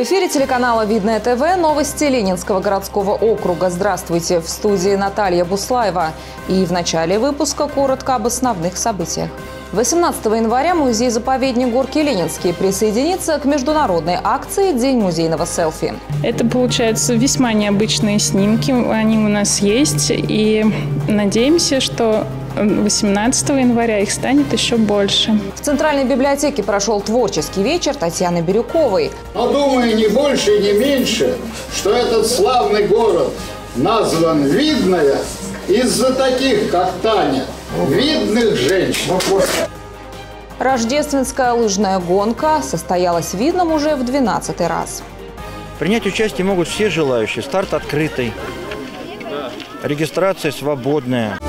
эфире телеканала «Видное ТВ» новости Ленинского городского округа. Здравствуйте! В студии Наталья Буслаева. И в начале выпуска коротко об основных событиях. 18 января музей-заповедник Горки Ленинские присоединится к международной акции «День музейного селфи». Это, получается, весьма необычные снимки. Они у нас есть. И надеемся, что 18 января их станет еще больше. В Центральной библиотеке прошел творческий вечер Татьяны Бирюковой. Но думаю, не больше и не меньше, что этот славный город назван «Видное» из-за таких, как Таня, видных женщин. Рождественская лыжная гонка состоялась в Видном уже в 12-й раз. Принять участие могут все желающие. Старт открытый. Регистрация свободная.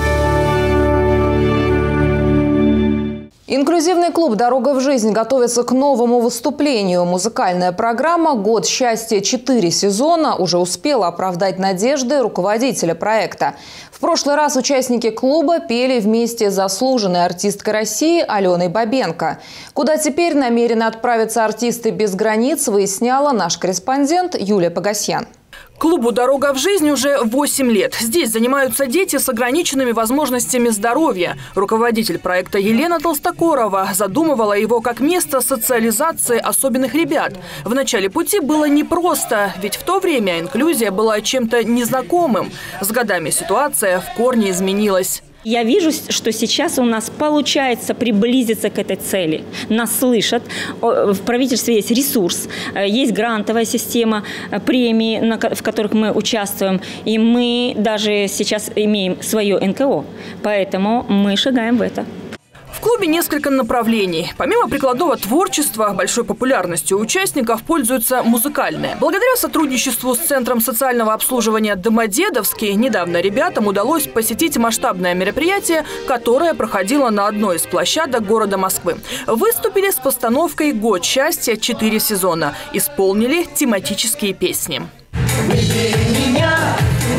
Инклюзивный клуб «Дорога в жизнь» готовится к новому выступлению. Музыкальная программа «Год счастья. 4 сезона» уже успела оправдать надежды руководителя проекта. В прошлый раз участники клуба пели вместе с заслуженной артисткой России Аленой Бабенко. Куда теперь намерены отправиться артисты без границ, выясняла наш корреспондент Юлия Погосян. Клубу «Дорога в жизнь» уже 8 лет. Здесь занимаются дети с ограниченными возможностями здоровья. Руководитель проекта Елена Толстокорова задумывала его как место социализации особенных ребят. В начале пути было непросто, ведь в то время инклюзия была чем-то незнакомым. С годами ситуация в корне изменилась. Я вижу, что сейчас у нас получается приблизиться к этой цели. Нас слышат. В правительстве есть ресурс, есть грантовая система, премии, в которых мы участвуем. И мы даже сейчас имеем свое НКО. Поэтому мы шагаем в это. В клубе несколько направлений. Помимо прикладного творчества, большой популярностью у участников пользуется музыкальное. Благодаря сотрудничеству с Центром социального обслуживания «Домодедовский» недавно ребятам удалось посетить масштабное мероприятие, которое проходило на одной из площадок города Москвы. Выступили с постановкой «Год счастья. 4 сезона». Исполнили тематические песни. Выбери меня,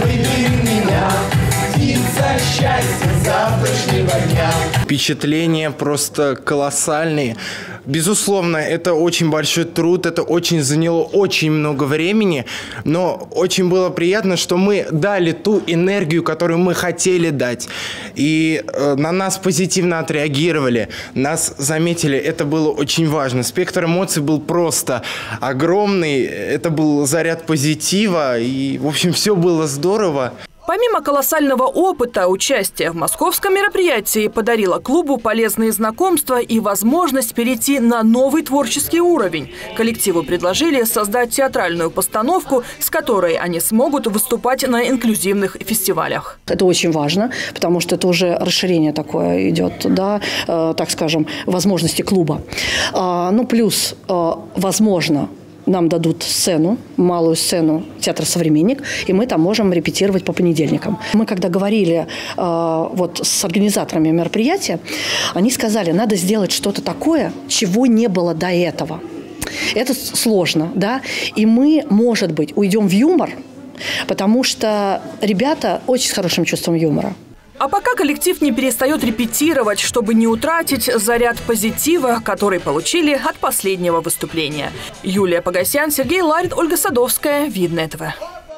птица счастья завтрашнего дня. Впечатления просто колоссальные. Безусловно, это очень большой труд, это очень заняло очень много времени, но очень было приятно, что мы дали ту энергию, которую мы хотели дать. И на нас позитивно отреагировали, нас заметили, это было очень важно. Спектр эмоций был просто огромный, это был заряд позитива, и, в общем, все было здорово. Помимо колоссального опыта, участие в московском мероприятии подарило клубу полезные знакомства и возможность перейти на новый творческий уровень. Коллективу предложили создать театральную постановку, с которой они смогут выступать на инклюзивных фестивалях. Это очень важно, потому что это уже расширение такое идет, да, так скажем, возможности клуба. Ну, плюс, возможно, нам дадут сцену, малую сцену театра «Современник», и мы там можем репетировать по понедельникам. Мы когда говорили вот с организаторами мероприятия, они сказали, надо сделать что-то такое, чего не было до этого. Это сложно, да, и мы, может быть, уйдем в юмор, потому что ребята очень с хорошим чувством юмора. А пока коллектив не перестает репетировать, чтобы не утратить заряд позитива, который получили от последнего выступления. Юлия Погосян, Сергей Ларин, Ольга Садовская. Видное ТВ.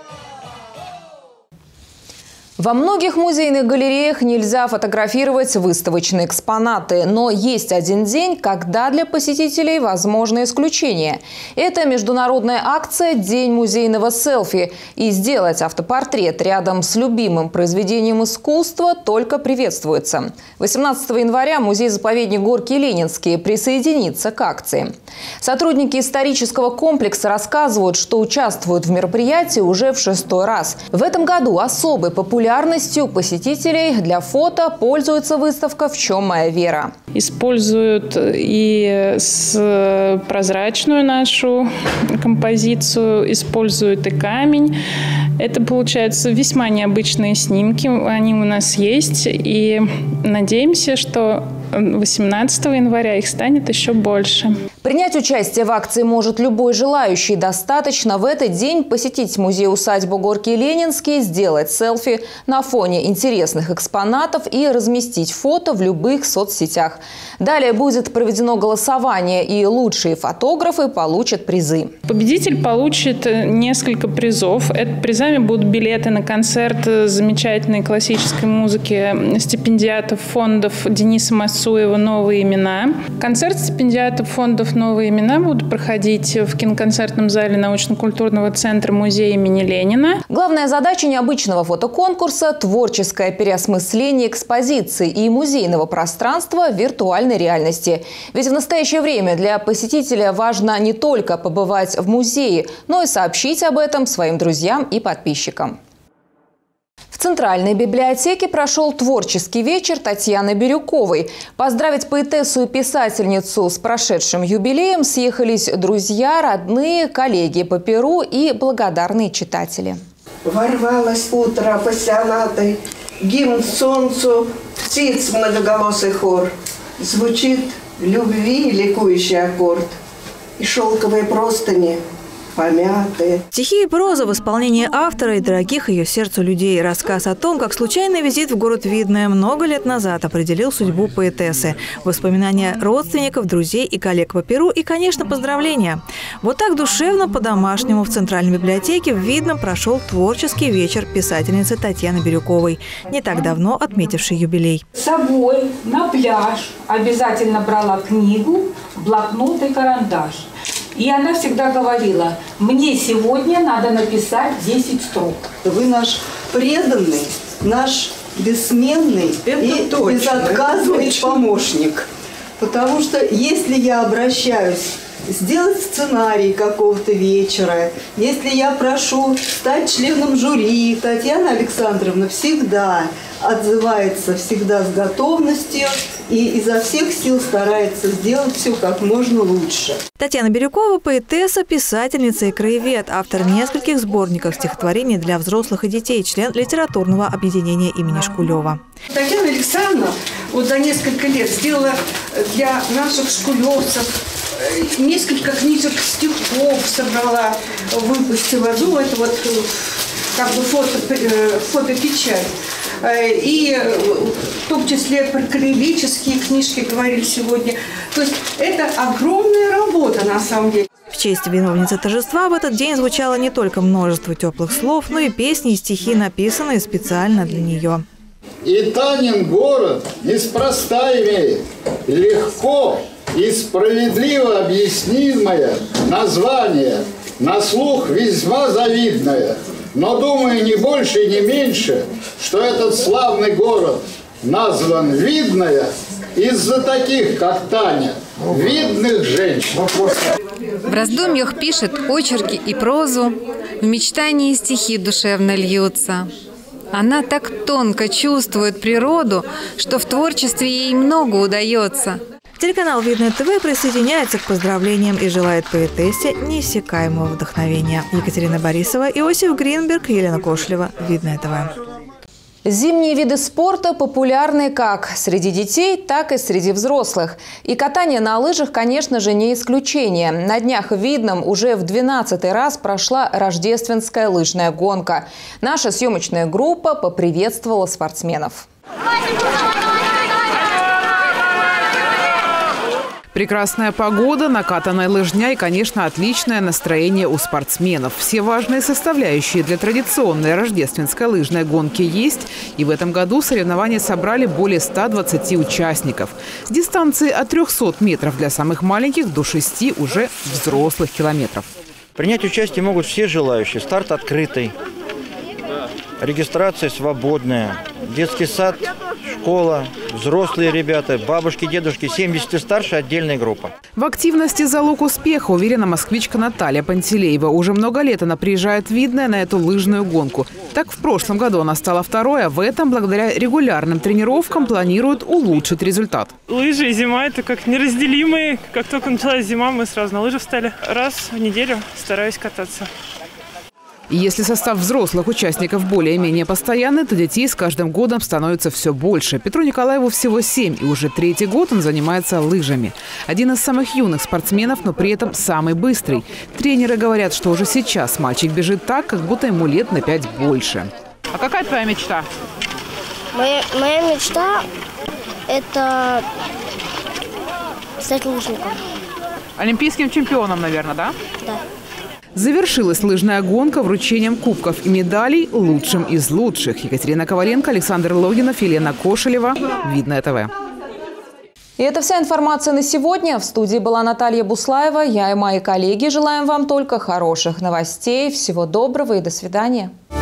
Во многих музейных галереях нельзя фотографировать выставочные экспонаты, но есть один день, когда для посетителей возможно исключение. Это международная акция «День музейного селфи». И сделать автопортрет рядом с любимым произведением искусства только приветствуется. 18 января музей-заповедник Горки Ленинские присоединится к акции. Сотрудники исторического комплекса рассказывают, что участвуют в мероприятии уже в 6-й раз. В этом году особой популярностью посетителей для фото пользуется выставка «В чем моя вера». Используют и прозрачную нашу композицию, используют и камень. Это, получается, весьма необычные снимки. Они у нас есть. И надеемся, что 18 января их станет еще больше. Принять участие в акции может любой желающий. Достаточно в этот день посетить музей-усадьбу Горки Ленинский, сделать селфи на фоне интересных экспонатов и разместить фото в любых соцсетях. Далее будет проведено голосование, и лучшие фотографы получат призы. Победитель получит несколько призов. Призами будут билеты на концерт замечательной классической музыки стипендиатов фондов Дениса Мацуева «Новые имена». Концерт стипендиатов фондов «Новые имена» будут проходить в киноконцертном зале научно-культурного центра музея имени Ленина. Главная задача необычного фотоконкурса – творческое переосмысление экспозиции и музейного пространства в виртуальной реальности. Ведь в настоящее время для посетителя важно не только побывать в музее, но и сообщить об этом своим друзьям и подписчикам. В Центральной библиотеке прошел творческий вечер Татьяны Бирюковой. Поздравить поэтессу и писательницу с прошедшим юбилеем съехались друзья, родные, коллеги по перу и благодарные читатели. Ворвалось утро пассионатой, гимн солнцу, птиц многоголосый хор. Звучит любви ликующий аккорд, и шелковые простыни помятые. Стихи и проза в исполнении автора и дорогих ее сердцу людей. Рассказ о том, как случайный визит в город Видное много лет назад определил судьбу поэтессы. Воспоминания родственников, друзей и коллег по перу и, конечно, поздравления. Вот так душевно, по-домашнему в Центральной библиотеке в Видном прошел творческий вечер писательницы Татьяны Бирюковой, не так давно отметившей юбилей. С собой на пляж обязательно брала книгу, блокнот и карандаш. И она всегда говорила: мне сегодня надо написать 10 строк. Вы наш преданный, наш бессменный и безотказный помощник. Потому что если я обращаюсь сделать сценарий какого-то вечера, если я прошу стать членом жюри, Татьяна Александровна всегда отзывается, всегда с готовностью и изо всех сил старается сделать все как можно лучше. Татьяна Бирюкова – поэтесса, писательница и краевед, автор нескольких сборников стихотворений для взрослых и детей, член литературного объединения имени Шкулева. Татьяна Александровна вот за несколько лет сделала для наших шкулевцев несколько книжек стихов, собрала, выпустила. Ну, это вот как бы фотопечать. И в том числе про краеведческие книжки говорили сегодня. То есть это огромная работа на самом деле. В честь виновницы торжества в этот день звучало не только множество теплых слов, но и песни и стихи, написанные специально для нее. И Танин город неспроста имеет легко и справедливо объяснимое название, на слух весьма завидное. Но думаю не больше и не меньше, что этот славный город назван Видное из-за таких, как Таня, видных женщин. В раздумьях пишет очерки и прозу, в мечтании стихи душевно льются. Она так тонко чувствует природу, что в творчестве ей много удается. Телеканал «Видное ТВ» присоединяется к поздравлениям и желает поэтессе неиссякаемого вдохновения. Екатерина Борисова, Иосиф Гринберг, Елена Кошлева. «Видное ТВ». Зимние виды спорта популярны как среди детей, так и среди взрослых. И катание на лыжах, конечно же, не исключение. На днях в Видном уже в 12-й раз прошла рождественская лыжная гонка. Наша съемочная группа поприветствовала спортсменов. Прекрасная погода, накатанная лыжня и, конечно, отличное настроение у спортсменов. Все важные составляющие для традиционной рождественской лыжной гонки есть. И в этом году соревнования собрали более 120 участников. С дистанции от 300 метров для самых маленьких до 6 уже взрослых километров. Принять участие могут все желающие. Старт открытый. Регистрация свободная. Детский сад, школа, взрослые ребята, бабушки, дедушки, 70 и старше – отдельная группа. В активности залог успеха, уверена москвичка Наталья Пантелеева. Уже много лет она приезжает в Видное на эту лыжную гонку. Так, в прошлом году она стала второй, а в этом, благодаря регулярным тренировкам, планирует улучшить результат. Лыжи и зима – это как неразделимые. Как только началась зима, мы сразу на лыжи встали. Раз в неделю стараюсь кататься. И если состав взрослых участников более-менее постоянный, то детей с каждым годом становится все больше. Петру Николаеву всего 7, и уже 3-й год он занимается лыжами. Один из самых юных спортсменов, но при этом самый быстрый. Тренеры говорят, что уже сейчас мальчик бежит так, как будто ему лет на 5 больше. А какая твоя мечта? Моя мечта – это стать лыжником. Олимпийским чемпионом, наверное, да? Да. Завершилась лыжная гонка вручением кубков и медалей лучшим из лучших. Екатерина Коваленко, Александр Логинов, Елена Кошелева. Видное ТВ. И это вся информация на сегодня. В студии была Наталья Буслаева. Я и мои коллеги желаем вам только хороших новостей. Всего доброго и до свидания.